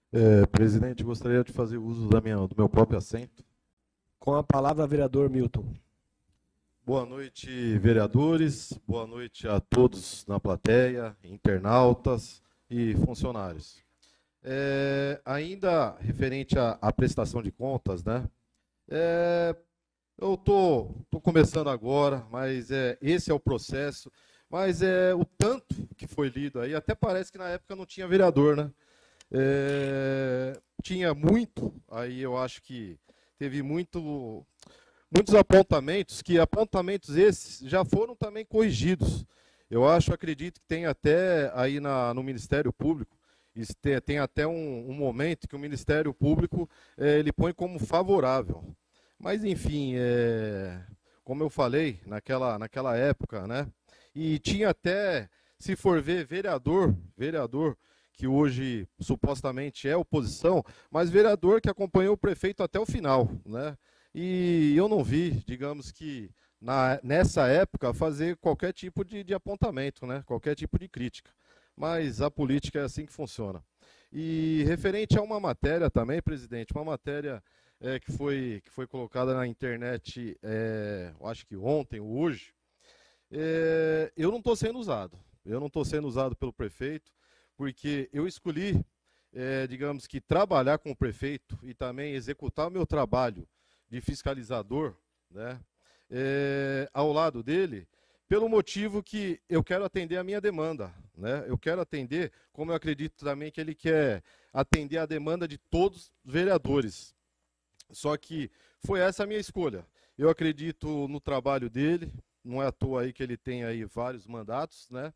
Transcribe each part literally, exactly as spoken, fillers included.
É, presidente, gostaria de fazer uso da minha, do meu próprio assento. Com a palavra, vereador Milton. Boa noite, vereadores. Boa noite a todos na plateia, internautas e funcionários. É, ainda referente à, à prestação de contas, né? É, eu tô, tô começando agora, mas é, esse é o processo. Mas é o tanto que foi lido aí, até parece que na época não tinha vereador, né? É, tinha muito, aí eu acho que teve muito, muitos apontamentos, que apontamentos esses já foram também corrigidos. Eu acho, acredito que tem até aí na, no Ministério Público, tem, tem até um, um momento que o Ministério Público é, ele põe como favorável. Mas, enfim, é, como eu falei, naquela, naquela época, né? E tinha até, se for ver, vereador, vereador, que hoje supostamente é oposição, mas vereador que acompanhou o prefeito até o final, né? E eu não vi, digamos que na, nessa época, fazer qualquer tipo de, de apontamento, né? Qualquer tipo de crítica. Mas a política é assim que funciona. E referente a uma matéria também, presidente, uma matéria é, que, foi, que foi colocada na internet, é, eu acho que ontem ou hoje, é, eu não estou sendo usado. Eu não estou sendo usado pelo prefeito, porque eu escolhi, é, digamos que, trabalhar com o prefeito e também executar o meu trabalho de fiscalizador, né, é, ao lado dele, pelo motivo que eu quero atender a minha demanda. Né? Eu quero atender, como eu acredito também que ele quer atender a demanda de todos os vereadores. Só que foi essa a minha escolha. Eu acredito no trabalho dele, não é à toa aí que ele tem aí vários mandatos, né?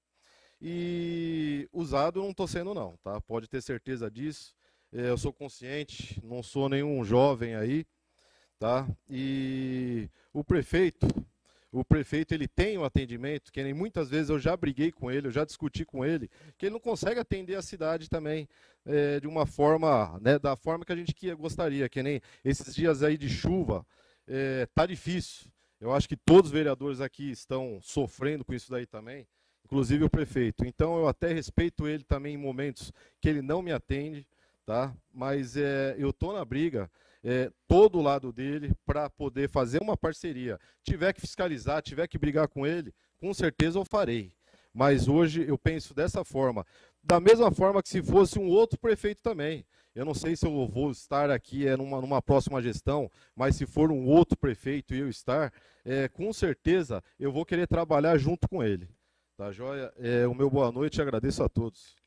E usado eu não estou sendo não, tá? Pode ter certeza disso. É, eu sou consciente, não sou nenhum jovem aí, tá? E o prefeito, o prefeito ele tem um atendimento, que nem muitas vezes eu já briguei com ele, eu já discuti com ele, que ele não consegue atender a cidade também é, de uma forma, né, da forma que a gente que gostaria, que nem esses dias aí de chuva, é, tá difícil. Eu acho que todos os vereadores aqui estão sofrendo com isso daí também, inclusive o prefeito. Então eu até respeito ele também em momentos que ele não me atende, tá? Mas é, eu tô na briga, é, todo o lado dele para poder fazer uma parceria. Tiver que fiscalizar, tiver que brigar com ele, com certeza eu farei. Mas hoje eu penso dessa forma, da mesma forma que se fosse um outro prefeito também. Eu não sei se eu vou estar aqui é, numa, numa próxima gestão, mas se for um outro prefeito e eu estar, é, com certeza eu vou querer trabalhar junto com ele. Tá joia? É, o meu boa noite e agradeço a todos.